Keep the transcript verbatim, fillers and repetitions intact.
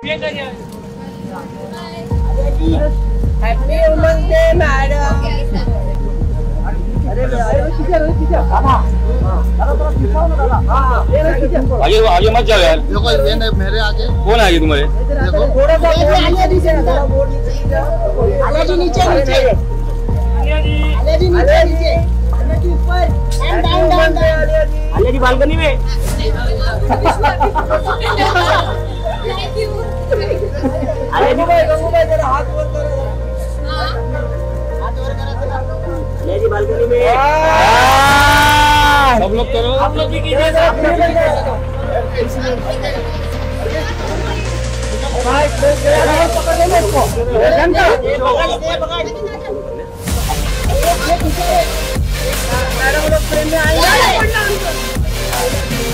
Happy women's day madam. आगे आगे मत जाओ यार। देखो ये नहीं मेरे आगे कौन आगे तुम्हारे? देखो थोड़ा सा आलिया जी से थोड़ा बोर्ड नीचे आलिया जी नीचे नीचे आलिया जी आलिया जी नीचे नीचे आलिया जी ऊपर and down down Alia ji Alia ji balcony में। थैंक यू आलिया जी भाई गंगू भाई जरा हाथ ऊपर करो। हां हाथ ऊपर करो आलिया जी बालकनी में। सब लोग करो। आप लोग भी कीजिए। भाई पकड़ ले इसको। मैडम लोग फ्रेम में आएंगे।